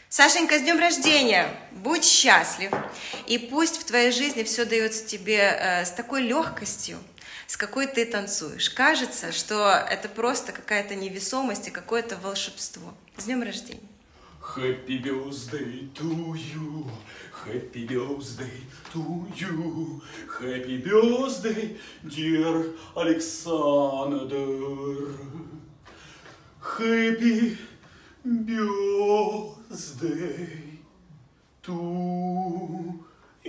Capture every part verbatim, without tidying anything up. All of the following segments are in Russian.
Сашенька, с днем рождения! Будь счастлив, и пусть в твоей жизни все дается тебе э, с такой легкостью, с какой ты танцуешь. Кажется, что это просто какая-то невесомость и какое-то волшебство. С днем рождения! Happy birthday to you, happy birthday to you, happy birthday, dear Alexander. Happy birthday to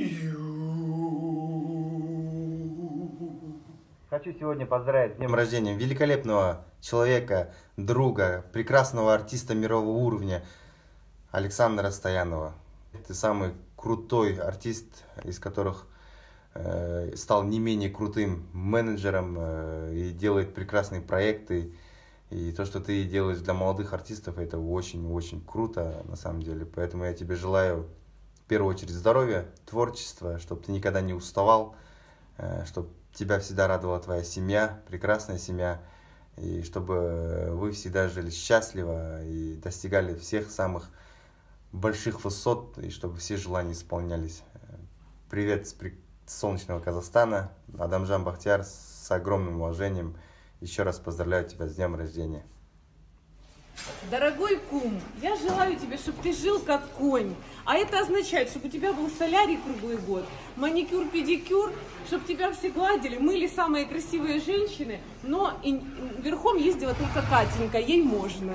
you. Хочу сегодня поздравить с днем рождения великолепного человека, друга, прекрасного артиста мирового уровня Александра Стоянова. Ты самый крутой артист, из которых э, стал не менее крутым менеджером э, и делает прекрасные проекты. И то, что ты делаешь для молодых артистов, это очень-очень круто на самом деле. Поэтому я тебе желаю в первую очередь здоровья, творчества, чтобы ты никогда не уставал, э, чтобы тебя всегда радовала твоя семья, прекрасная семья. И чтобы вы всегда жили счастливо и достигали всех самых больших высот, и чтобы все желания исполнялись. Привет с солнечного Казахстана. Адамжан Бахтияр, с огромным уважением. Еще раз поздравляю тебя с днем рождения. Дорогой кум, я желаю тебе, чтобы ты жил как конь. А это означает, чтобы у тебя был солярий круглый год, маникюр, педикюр, чтобы тебя все гладили, мыли самые красивые женщины, но и верхом ездила только Катенька, ей можно.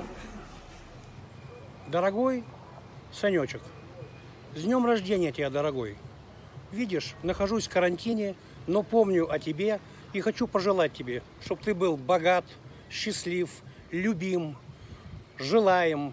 Дорогой Санечек, с днем рождения тебя, дорогой. Видишь, нахожусь в карантине, но помню о тебе и хочу пожелать тебе, чтобы ты был богат, счастлив, любим, желаем.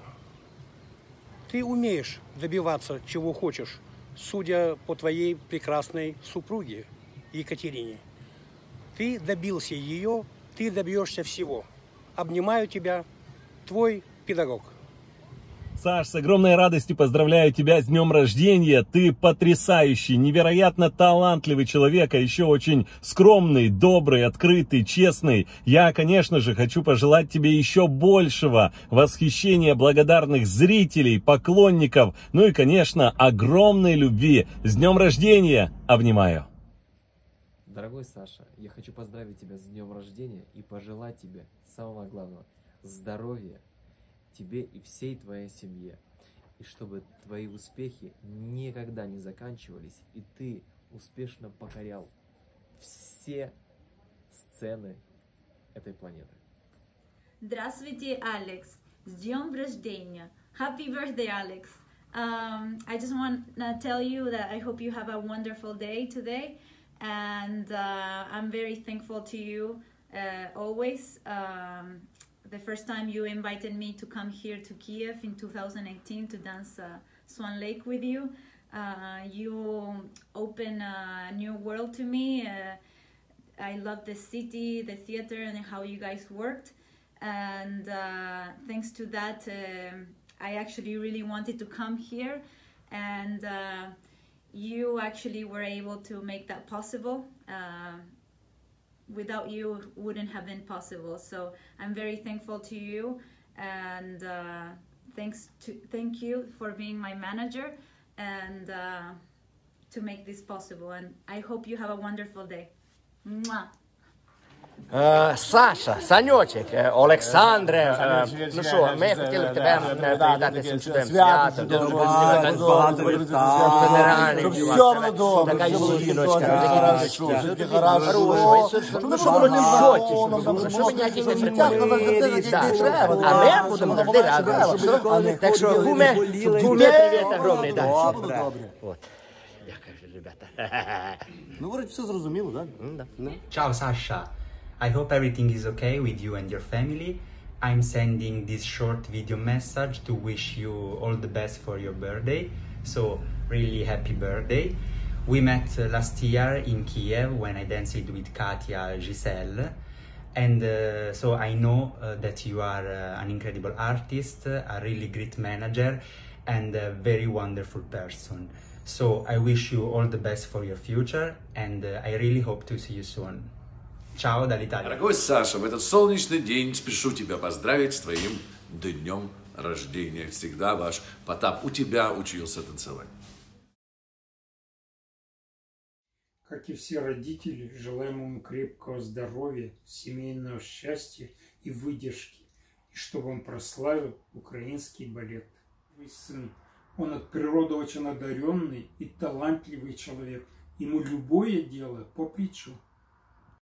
Ты умеешь добиваться, чего хочешь, судя по твоей прекрасной супруге Екатерине. Ты добился ее, ты добьешься всего. Обнимаю тебя, твой педагог. Саш, с огромной радостью поздравляю тебя с днем рождения. Ты потрясающий, невероятно талантливый человек, а еще очень скромный, добрый, открытый, честный. Я, конечно же, хочу пожелать тебе еще большего восхищения благодарных зрителей, поклонников, ну и, конечно, огромной любви. С днем рождения! Обнимаю! Дорогой Саша, я хочу поздравить тебя с днем рождения и пожелать тебе самого главного – здоровья тебе и всей твоей семье. И чтобы твои успехи никогда не заканчивались, и ты успешно покорял все сцены этой планеты. Здравствуйте, Алекс! С днем рождения! Happy birthday, Alex! Um, I just want to tell you that I hope you have a wonderful day today, and uh, I'm very thankful to you uh, always. Um, The first time you invited me to come here to Kiev in two thousand eighteen to dance uh, Swan Lake with you, uh, you opened a new world to me. Uh, I love the city, the theater, and how you guys worked. And uh, thanks to that, um, I actually really wanted to come here. And uh, you actually were able to make that possible. Uh, Without you, it wouldn't have been possible. So I'm very thankful to you, and uh, thanks to thank you for being my manager and uh, to make this possible. And I hope you have a wonderful day. Mwah. Е, Саша, Санечек, е, Олександре, е, ну що, ми хотіли б тебе е, привітати з цим чудовим святом, дуже нереальний чувак, така жіночка, такі діточки, ну що воно не шоті, що ми ніякі не притягнули, а ми будемо завжди разом, так що гуме, гуме привіт огромний, да. Вот. Дякую, ребята. Ну, вроде все зрозуміло, так? Ciao, Sasha. I hope everything is okay with you and your family. I'm sending this short video message to wish you all the best for your birthday. So, really happy birthday. We met uh, last year in Kiev when I danced with Katia Giselle. And uh, so I know uh, that you are uh, an incredible artist, a really great manager, and a very wonderful person. So I wish you all the best for your future, and uh, I really hope to see you soon. Ciao dall'Italia. Дорогой Саша, в этот солнечный день спешу тебя поздравить с твоим днем рождения. Всегда ваш Потап. У тебя учился танцевать. Как и все родители, желаем ему крепкого здоровья, семейного счастья и выдержки, и чтобы он прославил украинский балет. Твой сын, он от природы очень одаренный и талантливый человек, ему любое дело по плечу.